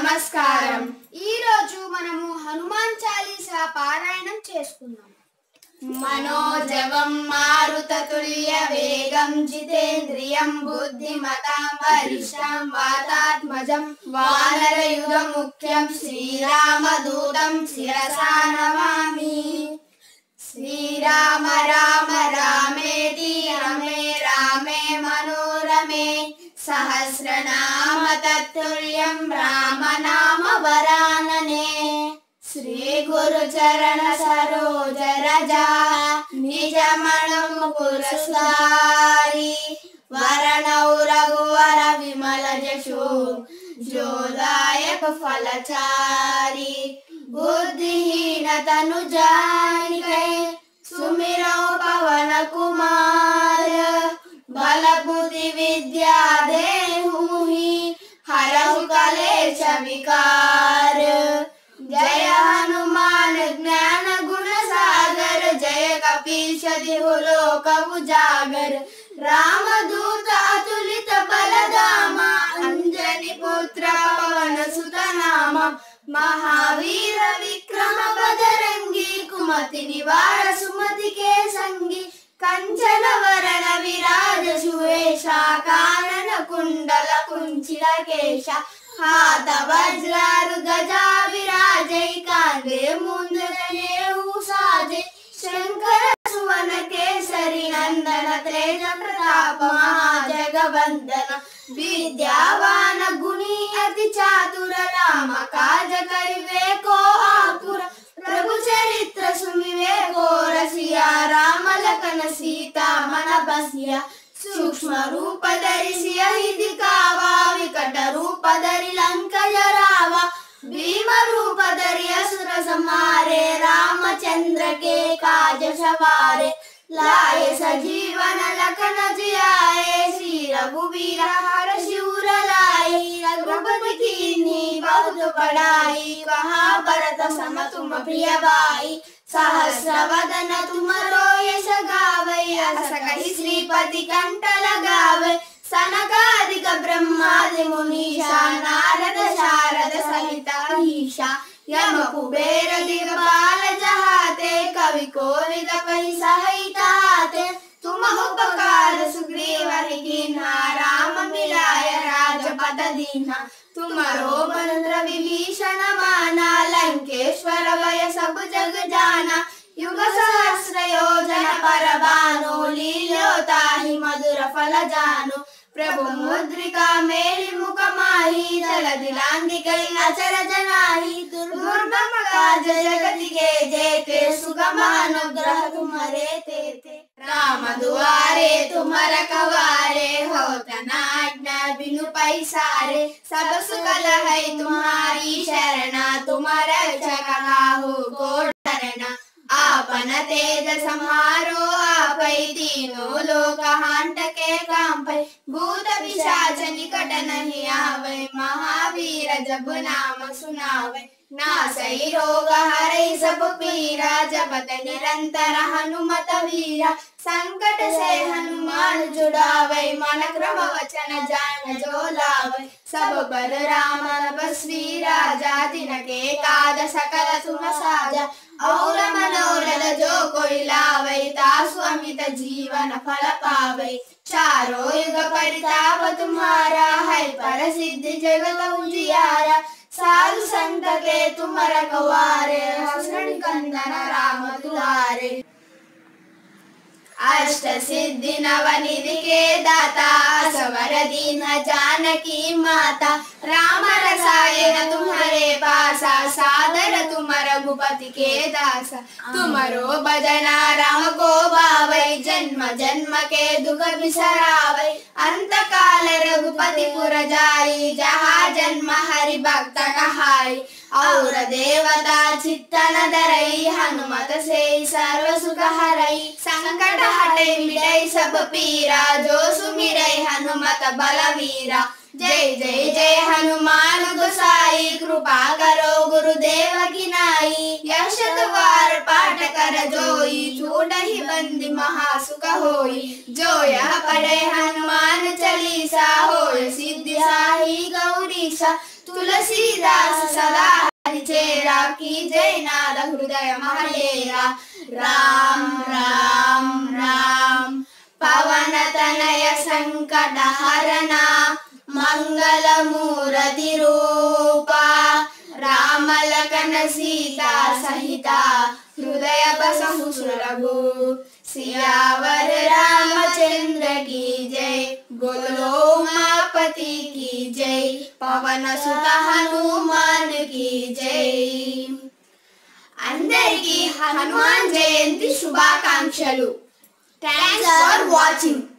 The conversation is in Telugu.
నమస్కారం. ఈ రోజు మనము హనుమాన్ చాలీసా పారాయణం చేసుకుందాం. మనోజవం మారుతతుల్య వేగం జితేంద్రియం బుద్ధిమతాం వరిష్టం వాతాత్మజం వానరయుగ ముఖ్యం శ్రీరామదూతం శిరసా నమామి. శ్రీరామ రామ రామేతి రమే రామే మనోరమే సహస్రనామ తత్తుల్యం రామనామ వరాననే. శ్రీ గురు చరణ సరోజ రజా నిజమణం పురస్కారి వరణౌ రఘువర విమల జశో జోదాయక ఫలచారి. బుద్ధిహీన తను జానికై సుమిరౌ పవన కుమార బల బుద్ధి విద్యా దేహుహి హరహు కలేశ विकार. जय हनुमान ज्ञान गुण सागर जय कपीश तिहु लोक उजागर. रामदूत अतुलित बलधामा अंजनी पुत्र पवन सुत नामा. महावीर विक्रम बजरंगी कुमति निवार सुमति के संगी. कंचन वरण विराज सुवेशा कानन कुंडल कुंचित केशा. हाथ वज्रारु गजा विराजै कांधे मुंदनेहु साजे. शंकर सुवन केसरी नंदन तेज प्रताप महाजगवंदन. विद्यावान गुणी अति चातुर राम काज करिवे को आतुर. प्रभु चरित्र सुमिवे को रसिया राम लखन सीता मन बसिया. सूक्ष्म रूप धरि दिखावा विकट रूप धरि लंक जरावा. भीम रूप धरि असुर संहारे रामचंद्र के काज सवारे. लाए सजीवन लखन जियाए श्री रघुवीर हर्षि उर लाए. रघुपति कीन्ही बहुत बड़ाई कहा भरत सम तुम प्रिय भाई. सहस्र वदन तुमरो यश गावै अस कहि श्रीपति कंठ लगावै. सनकादिक ब्रह्मादि मुनीषा नारद शारद सहित अहीशा. यम कुबेर दिगपाल जहाते कवि कोविद कहि सहिताते. तुम उपकार सुग्रीव कीन्हा राम मिलाय राजपद दीन्हा. तुमरो मंत्र विभीषण माना लंकेश्वर भय सब जग जाना. युग सहस्र योजन पर भानु लील्यो ताहि मधुर फल जानु. प्रभु मुद्रिका मेरी मुख माही जल दिलांगी कई अचर जनाही. दुर्गम काज जगति के जेते सुगम अनुग्रह तुम्हारे तेते. राम दुआरे तुम रखवारे होत न आज्ञा बिनु पैसारे. सब सुख लहै तुम्हारी शरणा तुम रक्षक काहू को डरना. आपन तेज सम्हारो आपै तीनों लोक हांटके कांपै. भूत पिशाच निकट नहीं आवै महावीर जब नाम सुनावै. नासै रोग हरै सब पीरा जपत निरंतर हनुमत वीरा. संकट से हनुमान छुड़ावै मन क्रम वचन जान जो लावै. सब पर राम बसवी राजा तिनके काज सकल तुम साजा. और मनोरथ जो कोई लावै तासु अमित जीवन फल पावै. चारों युग परिताप तुम्हारा है प्रसिद्ध जगत उजियारा. साधु संत के तुम रखवारे हसण कंदन राम दुआरे. अष्ट सिद्धि नवनिधि के दाता सवर दीन जानकी माता. राम रसायन तुम्हारे पासा सादर तुम रघुपति के दासा. तुमरो भजना राम को भावै जन्म जन्म के दुख बिसरावै. अंत काल रघुपति पुर जाई जहाँ जन्म हरि भक्त कहाई. और देवता चित्तन धरई हनुमत से सर्व सुख हरई. संकट हटै मिटै सब पीरा जो सुमिरै हनुमत बलवीरा. जय जय जय हनुमान गोसाई कृपा करो गुरुदेव की नाई. यश द्वार पाठ कर जोई छूटहि बंदी महासुख होई. जो यह पढ़े हनुमान चालीसा होय सिद्धि साई गौरीसा. तुलसीदास सदा हरिचेरा कीजय नाद हृदय महडेरा राम राम राम पवन तनय संकट हरना मंगल मूर्ति रूपा राम लखन सीता सहिता हृदय बसहु सुरभु सियावर रामचंद्र की जय बोलो उमापति की जय पवन सुत हनुमान की जय अंदरिकी हनुमान जयंती शुभाकांक्षलु థాంక్స్ ఫర్ వాచింగ్